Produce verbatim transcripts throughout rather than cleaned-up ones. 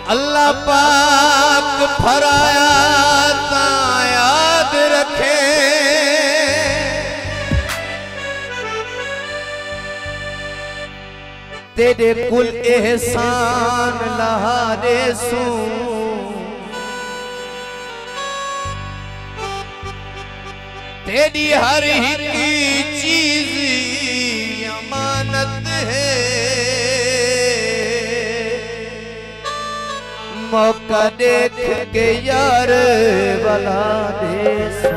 अल्लाह पाक फराया ता याद रखे, तेरे कुल एहसान लहारे सू, तेरी हर एक चीज अमानत है, मौका देख के यार बला दे सो,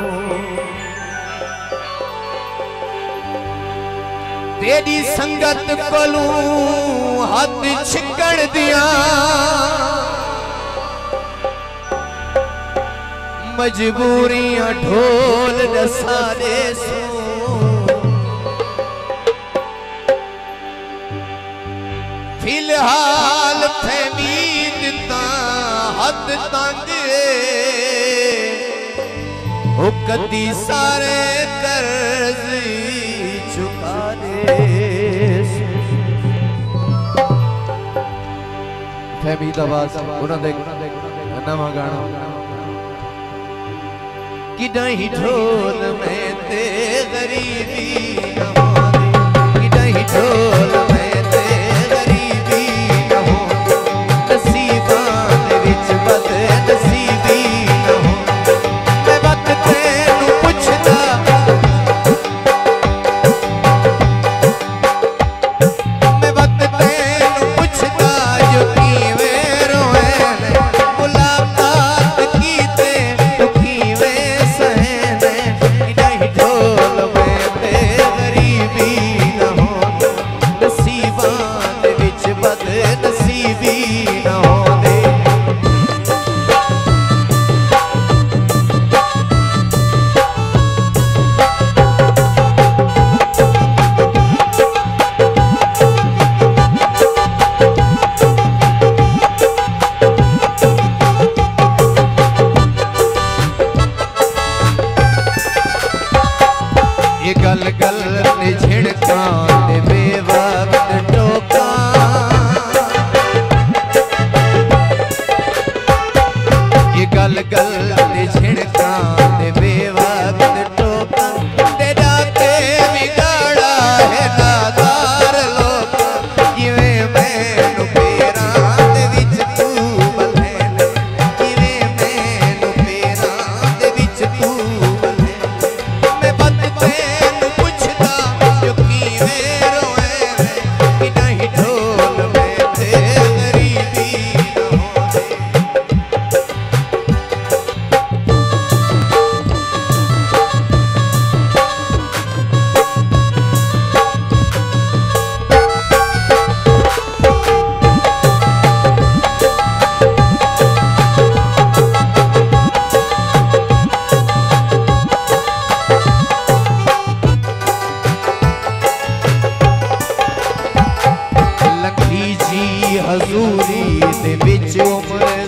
तेरी संगत कोलू हाथ छिकड़ दिया, मजबूरियां ढोल नसारे सो, फिलहाल फहमीद ता हद तंग हो, कदी सारे कर्ज चुका दे। फहमीद आवाज उन्होंने नवा गाना कि नहीं ढोल में ते गरीबी न हो, कि नहीं ढोल में ते गरीबी न हो, नसीबां दे विच बद नसीबी न हो। मैं वक्त तेनू पुछदा, मैं वक्त तेनू पुछदा जो किवें रोए ने, मुलाकात कीते तू किवें सहे ने, कि नहीं ढोल में ते गरीबी न हो, नसीबां दे विच बद नसीबी न हो दे। ये गल गल ने झिड़का ते बेवक्त टोका, ये गल गल ने झिड़का ते बेवक्त टोका, तेरा के बिगाड़ा है नादार लोग, जिवें मैनू पेरां दे विच तू बल्ले, जिवें मैनू पेरां दे विच तू बल्ले। मैं बद तेनू पुछदा जो किवें रोए ने, कि नहीं ढोल में ते गरीबी न हो दे। लखी जी हजूरी दे विच उम्र